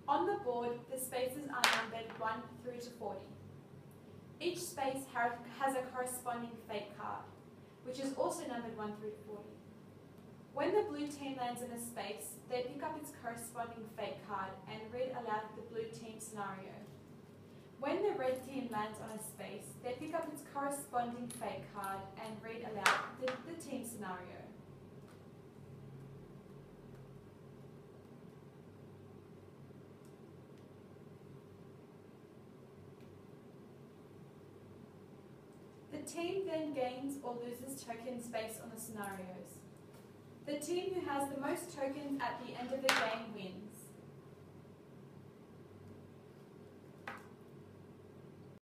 On the board, the spaces are numbered 1 through to 40. Each space has a corresponding fate card, which is also numbered 1 through to 40. When the blue team lands in a space, they pick up its corresponding fate card and read aloud the blue team scenario. When the red team lands on a space, they pick up its corresponding fate card and read aloud the team scenario. The team then gains or loses tokens based on the scenarios. The team who has the most tokens at the end of the game wins.